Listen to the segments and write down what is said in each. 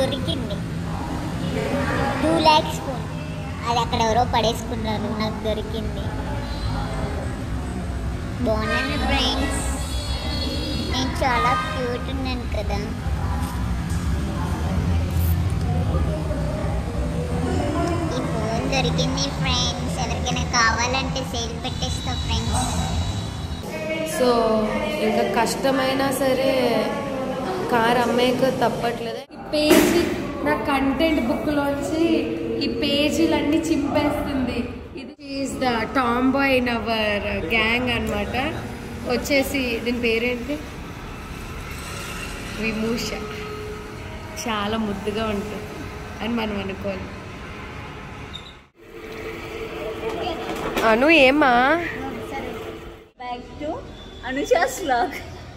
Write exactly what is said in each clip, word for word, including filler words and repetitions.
దొరికింది two lakhs spoon. అది అక్కడ ఎవరో పడేసుకున్నారు, నాకు దొరికింది. బాగున్నాను ఫ్రెండ్స్, నేను చాలా క్యూట్ ఉన్నాను కదా. ఈ ఫోన్ దొరికింది ఫ్రెండ్స్, ఎవరికైనా కావాలంటే సేల్ పెట్టేస్తా ఫ్రెండ్స్. సో ఇంకా కష్టమైనా సరే కార్ అమ్మేక తప్పట్లేదు. ఈ పేజీ నా కంటెంట్ బుక్లోంచి ఈ పేజీలన్నీ చింపేస్తుంది. ఇది is the tomboy in our gang అనమాట. వచ్చేసి దీని పేరేంటి, విమూష. చాలా ముద్దుగా ఉంటుంది అని మనం అనుకోవాలి. అను ఏమా బ్యాక్ టు అనుషాస్ వ్లాగ్.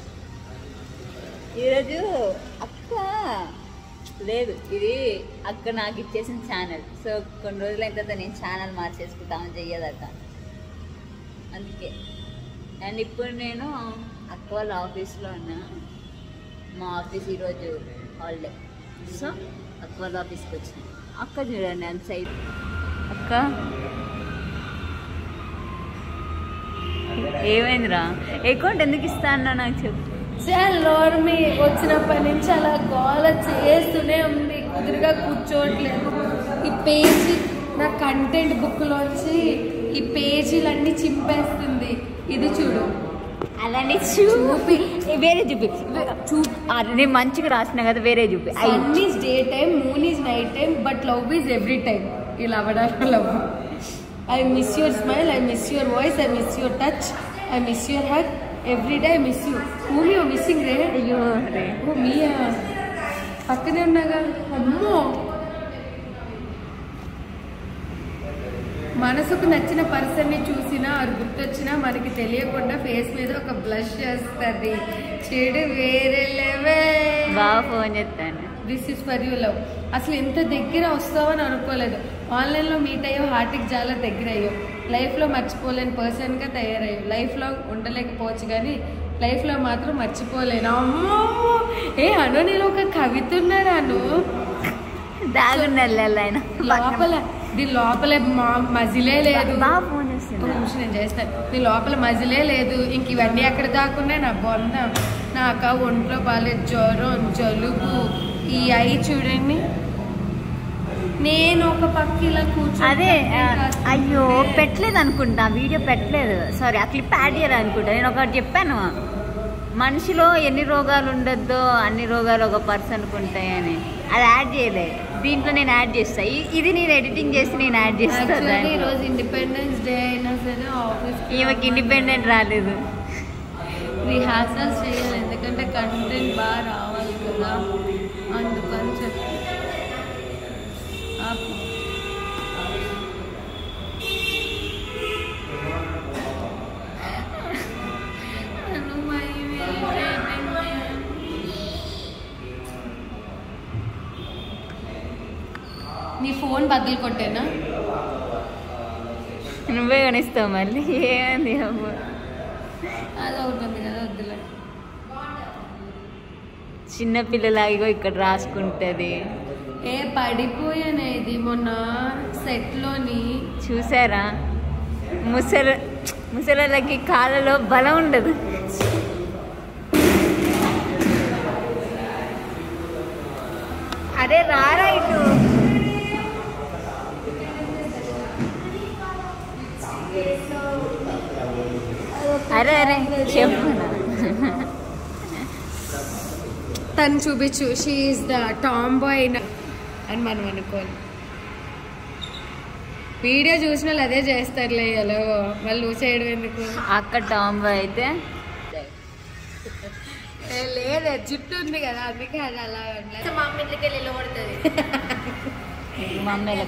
ఈరోజు అక్క లేదు, ఇది అక్క నాకు ఇచ్చేసిన ఛానల్. సో కొన్ని రోజులు అయిన తర్వాత నేను ఛానల్ మార్చేసుకుంటామని చెయ్యదట, అందుకే. అండ్ ఇప్పుడు నేను అక్క వాళ్ళ ఆఫీస్లో ఉన్నా. మా ఆఫీస్ ఈరోజు హాలిడే, సో అక్క వాళ్ళ ఆఫీస్కి వచ్చిన. అక్క చూడండి అంత సైడ్. అక్క ఏమైందిరా, అకౌంట్ ఎందుకు ఇస్తా అన్నా నాకు చెప్పు. నోర్మి వచ్చినప్పటి నుంచి అలా గోల చేస్తూనే ఉంది, కుదురుగా కూర్చోవట్లేదు. ఈ పేజీ నా కంటెంట్ బుక్లోంచి ఈ పేజీలన్నీ చింపేస్తుంది. ఇది చూడు, అలానే చూపి వేరే చూపి చూపి నేను మంచిగా రాసిన కదా, వేరే చూపి. Sun is day time, moon is night time, but love is every time. ఇలా అవడానికి love. I miss your smile, I miss your voice, I miss your touch, I miss your hug. Every day I miss you. Whom you are missing, Ray? అయ్యో రే, ఓ మీయా, పక్కనే ఉన్నాగా. అమ్మో, మనసుకు నచ్చిన పర్సన్ని చూసినా అది గుర్తొచ్చినా మనకి తెలియకుండా ఫేస్ మీద ఒక బ్లష్ చేస్తుంది. చెడు వేరే లెవెల్. బాగా ఫోన్ చేస్తాను. This is for you love. అసలు ఎంత దగ్గర వస్తావని అనుకోలేదు. ఆన్లైన్లో మీట్ అయ్యో, హార్ట్కి చాలా దగ్గర అయ్యో, లైఫ్లో మర్చిపోలేని పర్సన్గా తయారయ్యో. లైఫ్లో ఉండలేకపోవచ్చు కానీ లైఫ్లో మాత్రం మర్చిపోలేను. అమ్మో, ఏ అను నేను ఒక కవిత ఉన్నాను దాగున్న లోపల. దీని లోపల మజిలే లేదు. బాగా ఫోన్ చేస్తాను, నిమిషం నేను చేస్తాను. దీని లోపల మజిలే లేదు. ఇంక ఇవన్నీ ఎక్కడ దాక్కున్నాయి నా బొంద. నాక ఒంట్లో బాగాలేదు, జ్వరం, జలుబు. ఈ ఐ చూడండి, నేను ఒక పక్క ఇలా కూర్చో. అదే అయ్యో పెట్టలేదు అనుకుంటా, వీడియో పెట్టలేదు, సారీ. ఆ క్లిప్ యాడ్ చేయాలి అనుకుంటా. నేను ఒకటి చెప్పాను, మనిషిలో ఎన్ని రోగాలు ఉండొద్దో అన్ని రోగాలు ఒక పర్సన్కి ఉంటాయని. అది యాడ్ చేయలే, దీంట్లో నేను యాడ్ చేస్తా. ఇది నేను ఎడిటింగ్ చేసి నేను యాడ్ చేస్తాను. ఈరోజు ఇండిపెండెన్స్ డే అయినా సరే ఆఫీస్ ఈమెకి ఇండిపెండెంట్ రాలేదు. రిహార్సల్స్ చేయాలి, ఎందుకంటే కంటెంట్ బాగా రావాలి కదా, అందుకని చెప్పి. నీ ఫోన్ బద్దలు కొట్టేనా? నువ్వే కొనిస్తావు మళ్ళీ. ఏమంది అమ్మ, అది అవుతుంది కదా, వద్దులే. చిన్నపిల్లలాగిగో ఇక్కడ రాసుకుంటుంది. ఏ పడిపోయాను ఇది మొన్న సెట్లోని. చూసారా, ముసల ముసలకి కాళ్ళలో బలం ఉండదు. అరే రారా ఇటు. అరే అరే చెప్పు. తను చూపించు, she is the tomboy అని మనం అనుకోవాలి. వీడియో చూసిన వాళ్ళు అదే చేస్తారులే, ఎలాగో వాళ్ళు నువ్వు చేయడం ఎందుకు. అక్క టామ్ బాయ్ అయితే లేదే, జుట్టు ఉంది కదా, అందుకే అది అలా ఉండలేదు. మా అమ్మ ఇంటికి వెళ్ళి పడుతుంది. మా అమ్మాయి.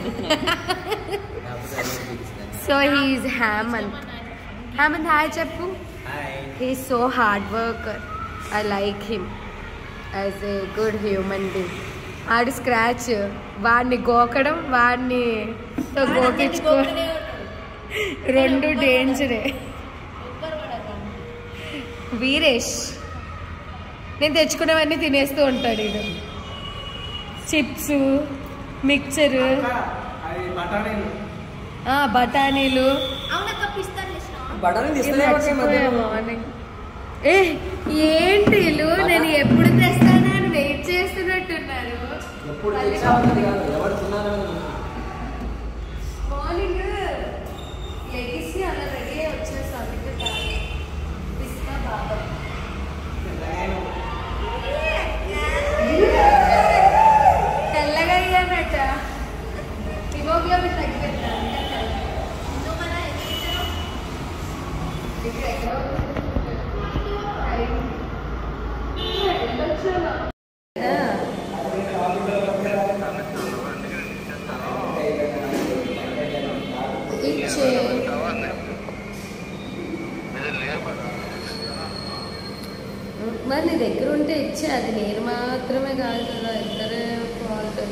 So he is Hemanth. Hemanth hi చెప్పు. He is so hard worker. I like him as a good human being. ఆడి స్క్రాచ్, వాడిని గోకడం, వాడిని గోకించుకో, రెండు డేంజరే. వీరేష్ నేను తెచ్చుకునేవన్నీ తినేస్తూ ఉంటాడు. ఇది చిప్స్, మిక్చరు, బఠానీలు. మార్నింగ్ ఏ ఏంటి నేను ఎప్పుడు తెస్తానా అని వెయిట్ చేస్తున్నట్టున్నారు. మార్నింగ్ లెగిసి అలా రెడీ అయ్యి వచ్చేస్తాను. పిస్తా బాబా తెల్లగా అయ్యానట. హిమోగ్లోబిన్ తగ్గిపోతాను. మరి నీ దగ్గర ఉంటే ఇచ్చే, అది నేను మాత్రమే కాదు కదా, ఇద్దరే ఫాల్ట్.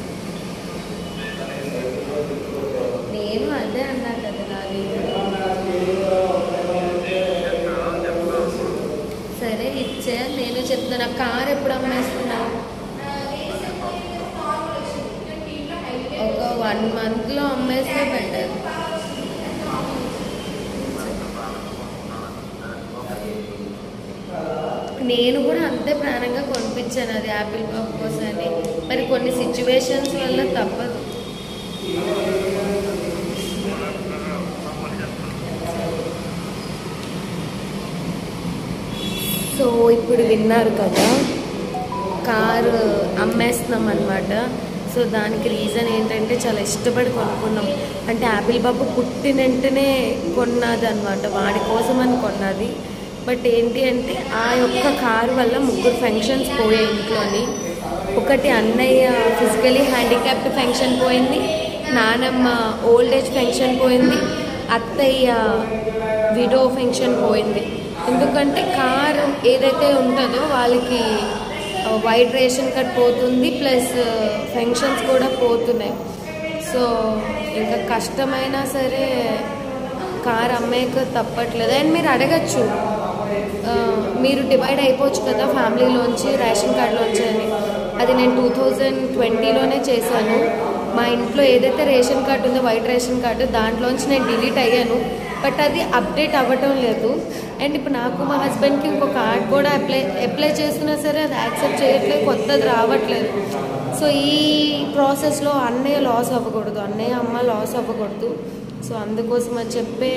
నేను అదే అన్నా కదా నాది. సరే ఇచ్చే, నేను చెప్తాను. కార్ ఎప్పుడు అమ్మేస్తున్నావు? ఒక వన్ మంత్లో అమ్మేస్తే బెటర్. నేను కూడా అంతే ప్రాణంగా కొనిపించాను అది యాపిల్ బాబు కోసమని. మరి కొన్ని సిచ్యువేషన్స్ వల్ల తప్పదు. సో ఇప్పుడు విన్నారు కదా, కారు అమ్మేస్తున్నాం అన్నమాట. సో దానికి రీజన్ ఏంటంటే చాలా ఇష్టపడి కొనుక్కున్నాం. అంటే యాపిల్ బాబు పుట్టిన వెంటనే కొన్నది అనమాట, వాడి కోసం అని కొన్నది. బట్ ఏంటి అంటే ఆ యొక్క కారు వల్ల ముగ్గురు ఫంక్షన్స్ పోయాయి ఇంట్లోని. ఒకటి అన్నయ్య ఫిజికలీ హ్యాండిక్యాప్డ్ ఫంక్షన్ పోయింది, నానమ్మ ఓల్డ్ ఏజ్ ఫంక్షన్ పోయింది, అత్తయ్య విడో ఫంక్షన్ పోయింది. ఎందుకంటే కారు ఏదైతే ఉంటుందో వాళ్ళకి వైట్ రేషన్ కార్డ్ పోతుంది, ప్లస్ ఫంక్షన్స్ కూడా పోతున్నాయి. సో ఇంకా కష్టమైనా సరే కార్ అమ్మేక తప్పట్లేదు. అండ్ మీరు అడగచ్చు, మీరు డివైడ్ అయిపోవచ్చు కదా ఫ్యామిలీలోంచి రేషన్ కార్డులోంచి అని. అది నేను టూ థౌజండ్ ట్వంటీలోనే చేశాను. మా ఇంట్లో ఏదైతే రేషన్ కార్డు ఉందో వైట్ రేషన్ కార్డు, దాంట్లోంచి నేను డిలీట్ అయ్యాను. బట్ అది అప్డేట్ అవ్వటం లేదు. అండ్ ఇప్పుడు నాకు మా హస్బెండ్కి ఇంకో కార్డ్ కూడా అప్లై అప్లై చేస్తున్నా సరే అది యాక్సెప్ట్ చేయట్లేదు, కొత్తది రావట్లేదు. సో ఈ ప్రాసెస్లో అన్నయ్య లాస్ అవ్వకూడదు, అన్నయ్య అమ్మ లాస్ అవ్వకూడదు. సో అందుకోసం అని చెప్పే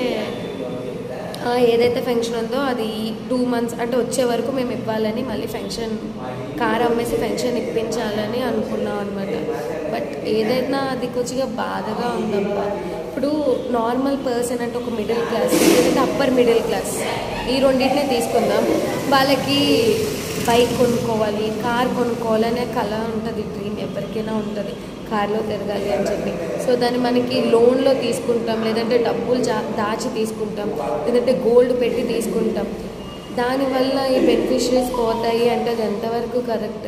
ఏదైతే ఫంక్షన్ ఉందో అది టూ మంత్స్ అంటే వచ్చే వరకు మేము ఇవ్వాలని, మళ్ళీ ఫంక్షన్ కార్ అమ్మేసి ఫంక్షన్ ఇప్పించాలని అనుకున్నాం అనమాట. బట్ ఏదైనా అది కొంచెంగా బాధగా ఉందమ్మా. ఇప్పుడు నార్మల్ పర్సన్ అంటే ఒక మిడిల్ క్లాస్, లేదంటే అప్పర్ మిడిల్ క్లాస్, ఈ రెండింటినే తీసుకుందాం. వాళ్ళకి బైక్ కొనుక్కోవాలి, కార్ కొనుక్కోవాలి అనే కళ ఉంటుంది, డ్రీమ్ ఎవరికైనా ఉంటుంది, కార్లో తిరగాలి అని చెప్పి. సో దాన్ని మనకి లోన్లో తీసుకుంటాం, లేదంటే డబ్బులు జా దాచి తీసుకుంటాం, లేదంటే గోల్డ్ పెట్టి తీసుకుంటాం. దానివల్ల ఈ బెనిఫిషరీస్ పోతాయి అంటే అది ఎంతవరకు కరెక్ట్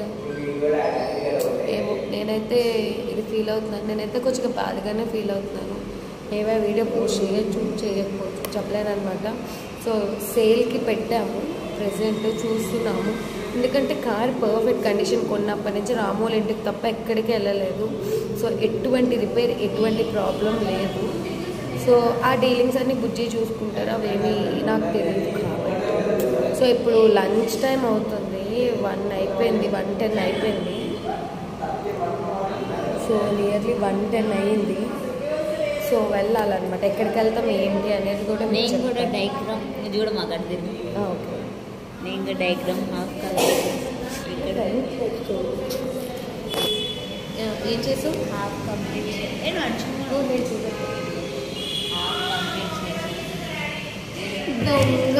ఏమో. నేనైతే ఇది ఫీల్ అవుతున్నాను, నేనైతే కొంచెం బాధగానే ఫీల్ అవుతున్నాను. ఏవో వీడియో పోస్ట్ చేయొచ్చు చేయకపోవచ్చు చెప్పలేను అనమాట. సో సేల్కి పెట్టాము, ప్రెజెంట్ చూస్తున్నాము. ఎందుకంటే కార్ పర్ఫెక్ట్ కండిషన్ కొన్నప్పటి నుంచి రామోల్ ఇంటికి తప్ప ఎక్కడికి వెళ్ళలేదు. సో ఎటువంటి రిపేర్ ఎటువంటి ప్రాబ్లం లేదు. సో ఆ డీలింగ్స్ అన్నీ బుజ్జి చూసుకుంటారు, అవేమీ నాకు తెలియదు కాబట్టి. సో ఇప్పుడు లంచ్ టైం అవుతుంది, వన్ అయిపోయింది, వన్ టెన్ అయిపోయింది. సో నియర్లీ వన్ టెన్ అయ్యింది. సో వెళ్ళాలన్నమాట. ఎక్కడికి వెళ్తాం ఏంటి అనేది కూడా నేను కూడా డయాగ్రామ్ ఇది కూడా మాకు అర్థం. ఓకే, నేను ఇంకా డయాగ్రామ్ హాఫ్ కలర్ ఇక్కడ ఏం చేసావు? హాఫ్ కంప్లీట్ నేను అడుచుకున్నాను, నేను చూడండి హాఫ్ కంప్లీట్ చేసి దొంగ.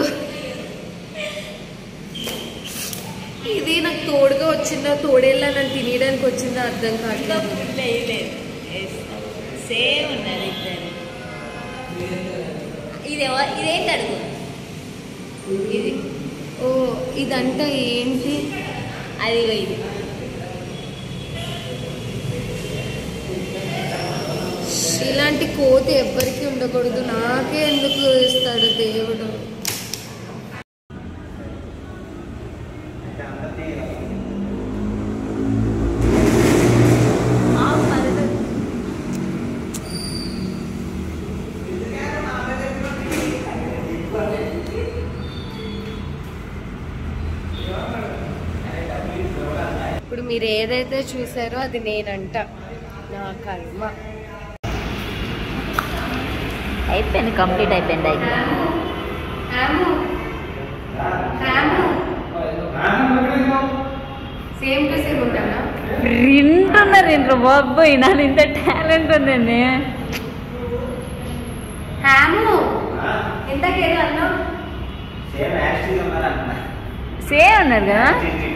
ఇది నాకు తోడుగా వచ్చిందా, తోడేళ్ళ నన్ను తినేయడానికి వచ్చిందా అర్థం కావట్లేదు. లేదు సేమ్ ఉన్నది ఇద్దరు. ఇది ఇదేంటి అడుగు, ఇది ఓ ఇదంతా ఏంటి? అది ఇది ఇలాంటి కోతి ఎవ్వరికి ఉండకూడదు, నాకే ఎందుకు ఇస్తాడు దేవుడు. ఇప్పుడు మీరు ఏదైతే చూసారో అది నేనంట. నా కర్మ. అయిపోయింది, కంప్లీట్ అయిపోయింది. అయితే సేమ్ టు సేమ్ ఉంటానా? వింటున్నారు ఇంట్లో బాబోయ్, నాకు ఇంత టాలెంట్ ఉందండి. హ్యాము ఇంతకేదో అన్నావు. సేమ్ అన్నారు కదా.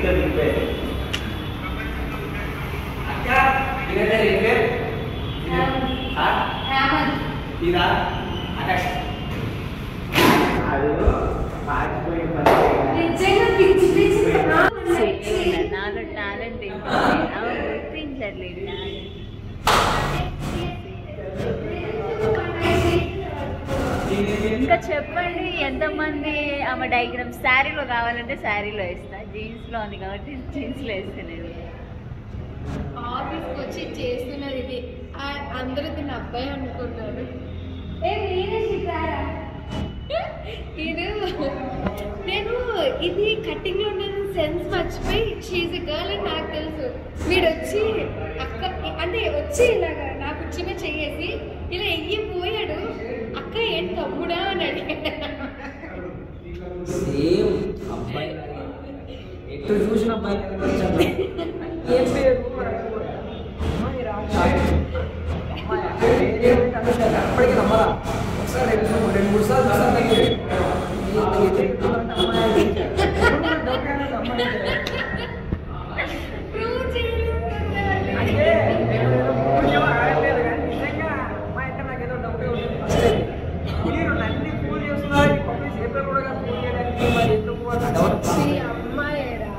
నాలో టాలెంట్ గుర్తించట్లేదు. ఇంకా చెప్పండి, ఎంతమంది ఆమె డయాగ్రామ్ శారీలో కావాలంటే శారీలో వేస్తా. జీన్స్లో ఉంది కాబట్టి జీన్స్లో వేస్తున్నాను. ఆఫీస్కి వచ్చి చేస్తున్నది ఇది. అందరూ దీన్ని అబ్బాయి అనుకుంటారు. ఏ నేనే చెప్పారా ఇది? నేను ఇది కట్టింగ్ లో ఉన్న సెన్స్ మర్చిపోయి షీజ్ ఎ గర్ల్ అని నాకు తెలుసు. వీడు వచ్చి అక్క అంటే వచ్చి ఇలాగా నాకు చిన్న చెయ్యేసి ఇలా ఎయ్యి పోయాడు. అక్క ఏంటి తమ్ముడా అని అడిగాడు. చూసిన అప్పటికి నమ్మరా? ఒకసారి రెండు మూడు సార్లు మీరు నన్ను ఫోన్ చేస్తున్నారు. సేపర్ కూడా ఫోన్ చేయడానికి అమ్మాయిరా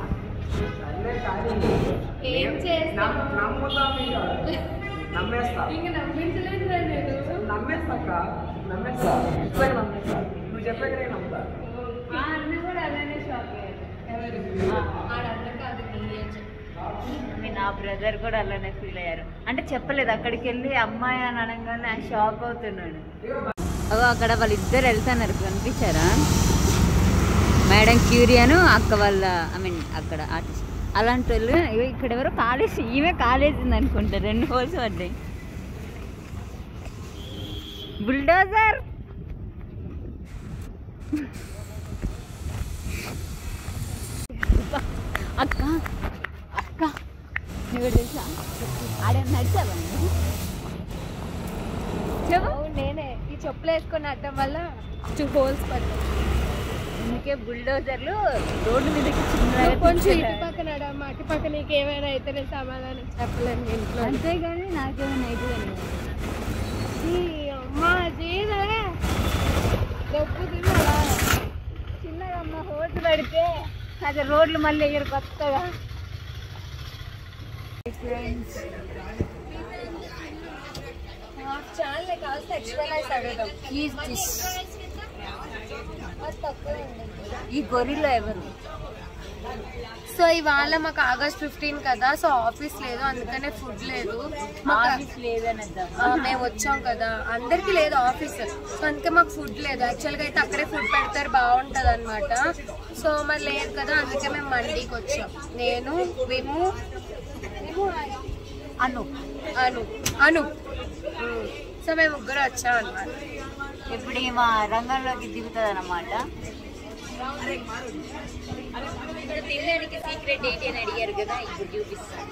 ఏం చేస్తా? నమ్ముతా నమ్మేస్తా. ఇంకా నమ్మించలేదు నేను. నమ్మేస్తాక నమ్మేస్తా ఇప్పుడే నమ్మేస్తా. నువ్వు చెప్పాక నేను నమ్ముతా. అన్న కూడా అలానే షాక్ అయ్యారు. ఆడన్న కాదు నీ ఏజ్. నా బ్రదర్ కూడా అలానే ఫీల్ అయ్యారు. అంటే చెప్పలేదు, అక్కడికి వెళ్ళి అమ్మాయి అని అనగానే షాక్ అవుతున్నాడు. అగో అక్కడ వాళ్ళిద్దరు వెళ్తున్నారు, కనిపించారా? మేడం క్యూరియాను అక్క వాళ్ళ ఐ మీన్ అక్కడ ఆర్టిస్ట్. అలాంటి వాళ్ళు ఇక్కడ ఎవరో కాలేజ్, ఈమె కాలేజ్ ఉంది అనుకుంటారు. రెండు హోల్స్ పడ్డాయి. బుల్డోజర్ అక్క అక్క నువ్వు తెలుసా ఆడే నడిచావా? చెప్పు. నేనే ఈ చెప్పులు వేసుకొని అడ్డం వల్ల టూ హోల్స్ పడ్డాయి. అందుకే బుల్డోజర్లు రోడ్డు మీదకి చిన్న కొంచెం ఇటు పక్కన అటు పక్క నీకు ఏమైనా అయితే నేను సమాధానం చెప్పలేను ఇంట్లో. అంతేగాని నాకేమైనా అయితే అమ్మా జీదా డబ్బు తిన్నాడా? చిన్నగా అమ్మ హోల్స్ పడితే అదే రోడ్లు మళ్ళీ ఎగరు కొత్తగా. ఛానల్ కాస్త ఎక్స్ప్లెయిన్ అడుగుదాం. ఈ గొరిలో ఎవరు? సో ఇవాళ మాకు ఆగస్ట్ ఫిఫ్టీన్ కదా, సో ఆఫీస్ లేదు, అందుకనే ఫుడ్ లేదు. ఆఫీస్ లేదని మేము వచ్చాం కదా, అందరికి లేదు ఆఫీస్, సో అందుకే మాకు ఫుడ్ లేదు. యాక్చువల్గా అయితే అక్కడే ఫుడ్ పెడతారు, బాగుంటుంది అనమాట. సో మరి లేదు కదా, అందుకే మేము మండీకి వచ్చాం. నేను విము అను అను అను సో మేము ముగ్గురు వచ్చాం అనమాట. ఇప్పుడు మా రంగంలోకి దిగుతుంది అన్నమాట. తినడానికి సీక్రెట్ ఏంటి అని అడిగారు కదా, ఇప్పుడు చూపిస్తాను.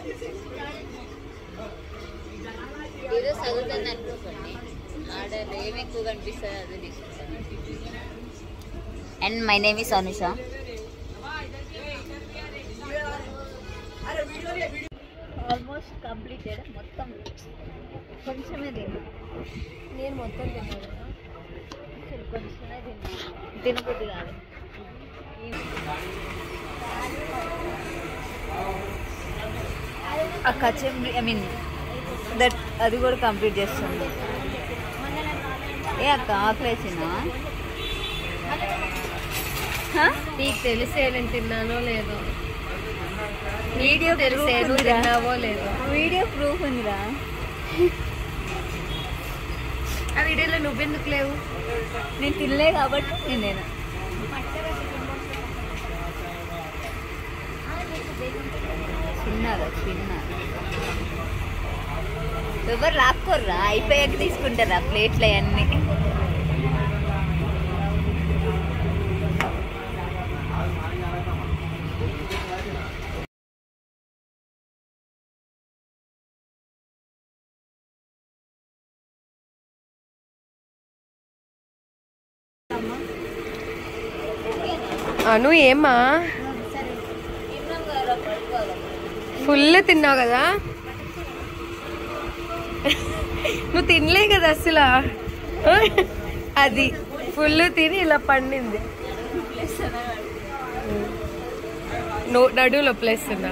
ఏదో చదువుతుంది అనుకోకండి, ఆడ ఏమి ఎక్కువ కనిపిస్తుంది అదే తీసుకుంటాను. And my name is Anusha. Almost completed. మొత్తం కొంచెమే తిన్నా. నేను మొత్తం తిన్నాను, కొంచెమే తిన్నా, తినబుద్ధి కాదు. ఆ కచంబరి ఐ మీన్ దట్ అది కూడా కంప్లీట్ చేస్తుంది. ఏ అక్క ఆకలేసినా? నీకు తెలిసే నేను తిన్నానో లేదో, వీడియో తెలిసే నువ్వు తిన్నావో లేదో. వీడియో ప్రూఫ్ ఉందిరా. ఆ వీడియోలో నువ్వెందుకు లేవు? నేను తినలే కాబట్టి నేను నేను చిన్నగా చిన్న ఎవరు రాక్కోర్రా, అయిపోయాక తీసుకుంటారా ప్లేట్లు అవన్నీ. అను ఏమా ఫుల్ తిన్నావు కదా, నువ్వు తినలే కదా అసలు, అది ఫుల్ తిని ఇలా పండింది. నువ్వు నడువులో ప్లేస్ ఉన్నా.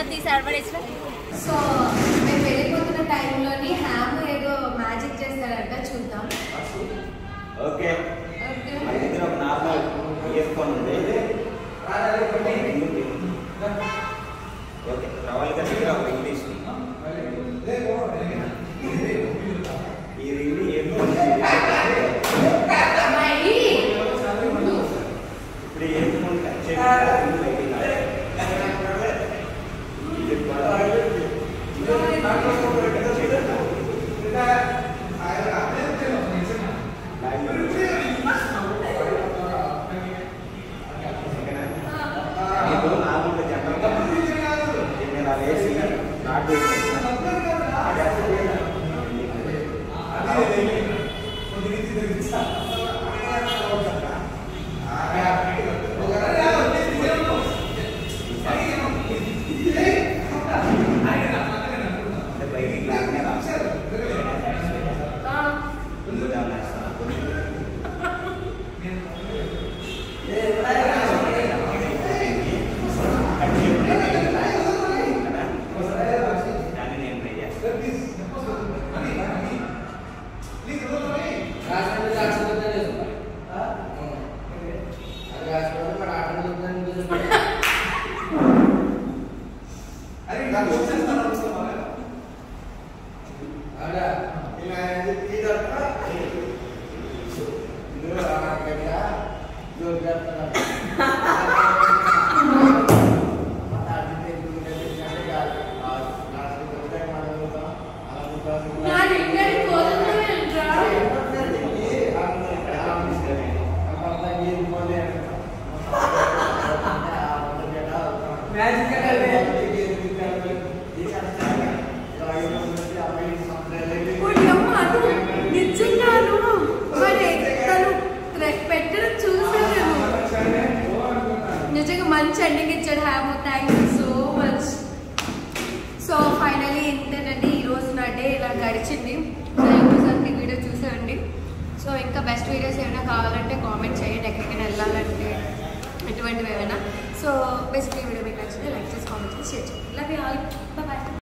సో మేము వెళ్ళిపోతున్న టైంలోని హ్యామ్ ఏదో మ్యాజిక్ చేస్తారంట, చూద్దాం. ఓకే ఒక నార్మల్ ఇయర్ఫోన్ ఉంది. ఓకే రవాలిగా దగ్గర ఒక ఇంగ్లీష్ ఈ రింగ్ ఏమో ఇప్పుడు ఏమో నిజంగా మంచి ఎండింగ్ ఇచ్చాడు హ్యామ్. Thank you so much. So finally ఇంతేనండి ఈరోజు నా డే ఇలా గడిచింది. థ్యాంక్ యూ సార్, మీ వీడియో చూసేయండి. సో ఇంకా బెస్ట్ వీడియోస్ ఏమైనా కావాలంటే కామెంట్ చేయండి, ఎక్కడికైనా వెళ్ళాలంటే ఎటువంటివి ఏమైనా. సో బేసిక్లీ వీడియో మీకు నచ్చితే లైక్ చేసి కామెంట్ చేసి షేర్ చేయండి. Love you all, bye.